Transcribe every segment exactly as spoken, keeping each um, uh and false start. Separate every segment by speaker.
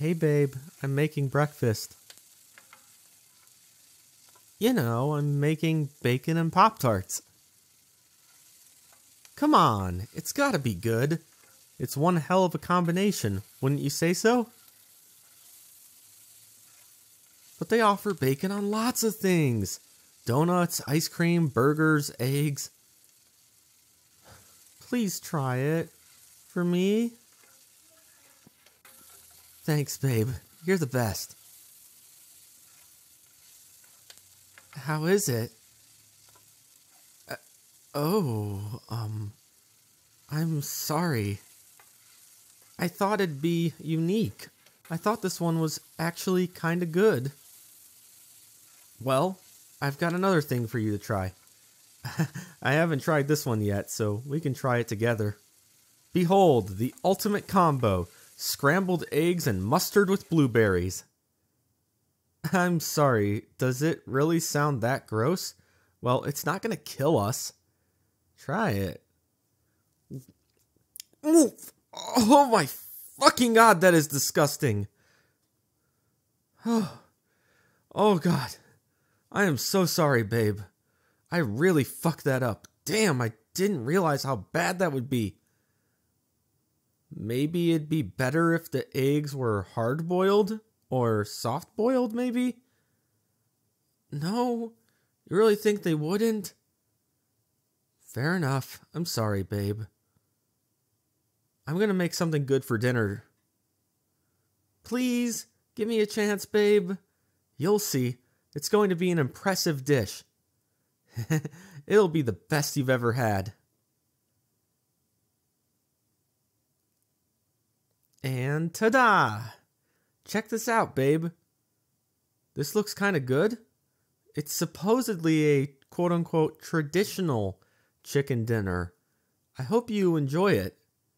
Speaker 1: Hey babe, I'm making breakfast. You know, I'm making bacon and Pop-Tarts. Come on, it's gotta be good. It's one hell of a combination, wouldn't you say so? But they offer bacon on lots of things. Donuts, ice cream, burgers, eggs. Please try it. For me? Thanks, babe. You're the best. How is it? Uh, oh, um... I'm sorry. I thought it'd be unique. I thought this one was actually kinda good. Well, I've got another thing for you to try. I haven't tried this one yet, so we can try it together. Behold, the ultimate combo. Scrambled eggs and mustard with blueberries. I'm sorry, does it really sound that gross? Well, it's not gonna kill us. Try it. Oh my fucking god, that is disgusting. Oh, oh god. I am so sorry, babe. I really fucked that up. Damn, I didn't realize how bad that would be. Maybe it'd be better if the eggs were hard-boiled? Or soft-boiled, maybe? No? You really think they wouldn't? Fair enough. I'm sorry, babe. I'm gonna make something good for dinner. Please, give me a chance, babe. You'll see. It's going to be an impressive dish. It'll be the best you've ever had. And ta-da! Check this out, babe. This looks kind of good. It's supposedly a quote-unquote traditional chicken dinner. I hope you enjoy it.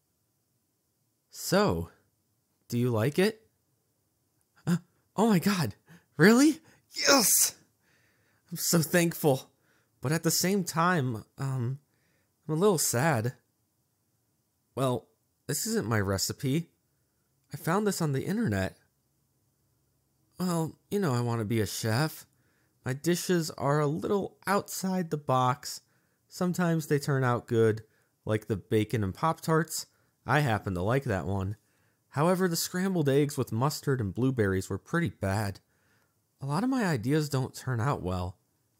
Speaker 1: So, do you like it? Uh, oh my god, really? Yes! I'm so thankful. But at the same time, um, I'm a little sad. Well, this isn't my recipe. I found this on the internet. Well, you know I want to be a chef. My dishes are a little outside the box. Sometimes they turn out good, like the bacon and Pop-Tarts. I happen to like that one. However, the scrambled eggs with mustard and blueberries were pretty bad. A lot of my ideas don't turn out well.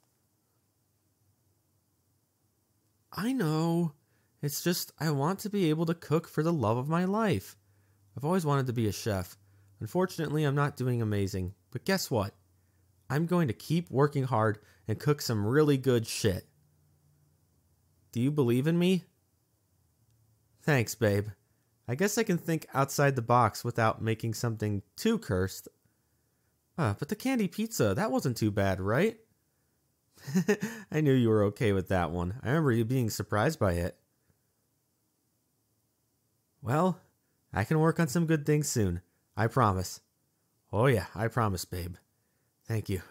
Speaker 1: I know. It's just I want to be able to cook for the love of my life. I've always wanted to be a chef. Unfortunately, I'm not doing amazing. But guess what? I'm going to keep working hard and cook some really good shit. Do you believe in me? Thanks, babe. I guess I can think outside the box without making something too cursed. Uh, but the candy pizza, that wasn't too bad, right? I knew you were okay with that one. I remember you being surprised by it. Well, I can work on some good things soon. I promise. Oh yeah, I promise, babe. Thank you.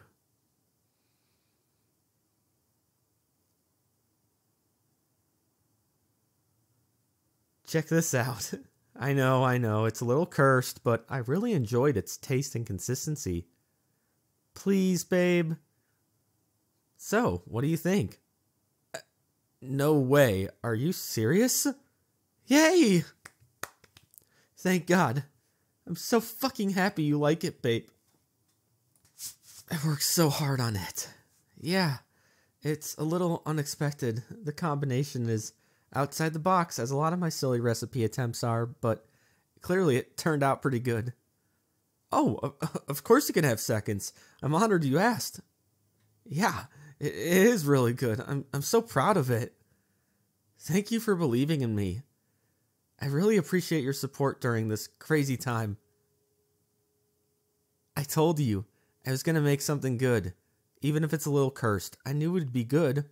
Speaker 1: Check this out. I know, I know, it's a little cursed, but I really enjoyed its taste and consistency. Please, babe. So, what do you think? Uh, no way. Are you serious? Yay! Thank God. I'm so fucking happy you like it, babe. I worked so hard on it. Yeah, it's a little unexpected. The combination is outside the box, as a lot of my silly recipe attempts are, but clearly it turned out pretty good. Oh, of course you can have seconds. I'm honored you asked. Yeah, it is really good. I'm, I'm so proud of it. Thank you for believing in me. I really appreciate your support during this crazy time. I told you, I was going to make something good. Even if it's a little cursed, I knew it would be good.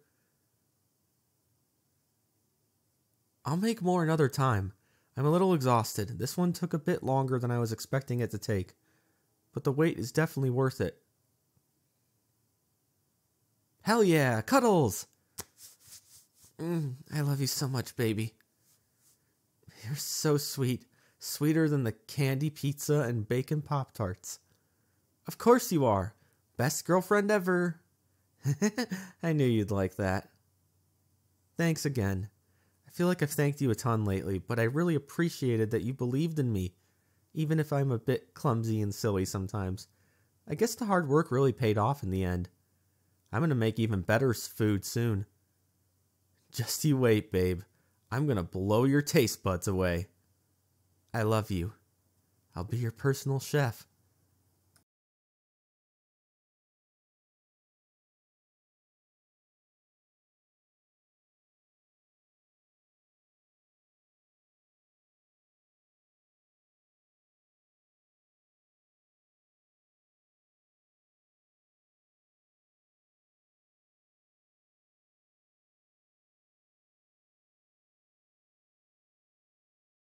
Speaker 1: I'll make more another time. I'm a little exhausted. This one took a bit longer than I was expecting it to take. But the wait is definitely worth it. Hell yeah, cuddles! Mm, I love you so much, baby. You're so sweet. Sweeter than the candy pizza and bacon Pop-Tarts. Of course you are. Best girlfriend ever. I knew you'd like that. Thanks again. I feel like I've thanked you a ton lately, but I really appreciated that you believed in me, even if I'm a bit clumsy and silly sometimes. I guess the hard work really paid off in the end. I'm gonna make even better food soon. Just you wait, babe. I'm gonna blow your taste buds away. I love you. I'll be your personal chef.